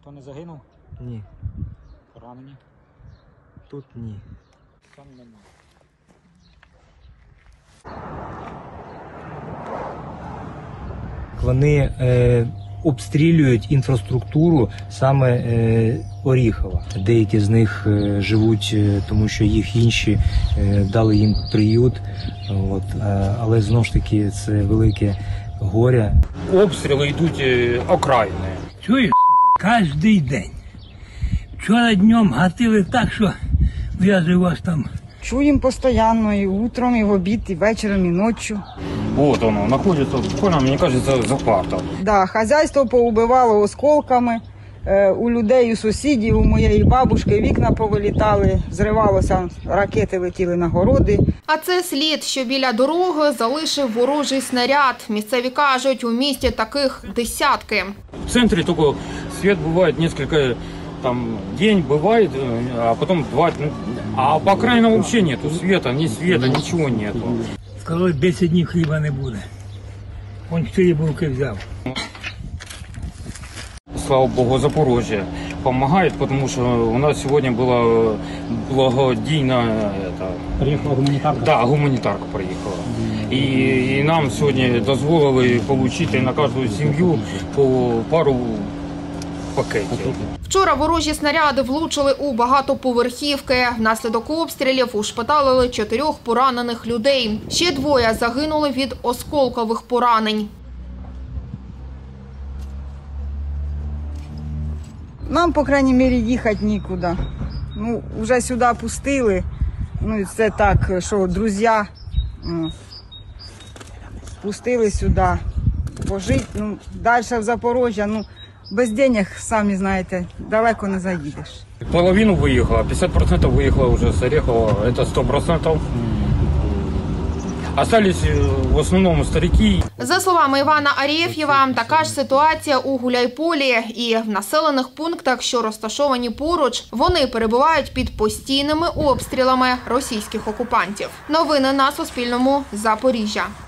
Ніхто не загинув? Ні. Поранені? Тут ні. Там нема. Вони обстрілюють інфраструктуру саме Оріхова. Деякі з них живуть, тому що їх інші дали їм приют. От. Але знову ж таки це велике горе. Обстріли йдуть окраїни. Чуєш, кожний день. Вчора днем гатили так, що я живу там. Чуємо постійно, і утром, і в обід, і вечором, і ночі. Вот воно, знаходиться буквально, мені кажеться, за квартал. Да, хазяйство поубивало осколками, у людей, у сусідів, у моєї бабушки вікна повилітали, зривалося, ракети летіли на городи. А це слід, що біля дороги залишив ворожий снаряд. Місцеві кажуть, у місті таких десятки. В центрі тільки світ буває кілька, там, день буває, а потім два, а по окраїнам взагалі нету света, нічого нету. Сказали, 10 днів хліба не буде. Он 4 булки взяв. Слава Богу, Запорожжя допомагає, тому що у нас сьогодні була благодійна... Приїхала гуманітарка? Да, гуманітарка приїхала. І нам сьогодні дозволили отримати на кожну сім'ю по пару пакетів. Вчора ворожі снаряди влучили у багатоповерхівки. Внаслідок обстрілів ушпиталили 4 поранених людей. Ще 2 загинули від осколкових поранень. Нам, по крайній мірі, їхати нікуди. Ну, вже сюди пустили. Ну, це так, що друзі пустили сюди пожити. Ну, далі в Запорожжя, ну, без денег, самі знаєте, далеко не заїдеш. Половину виїхала, 50% виїхала вже з Оріхова, це 100%. Остались в основному старики. За словами Івана Арєф'єва, така ж ситуація у Гуляйполі. І в населених пунктах, що розташовані поруч, вони перебувають під постійними обстрілами російських окупантів. Новини на Суспільному. Запоріжжя.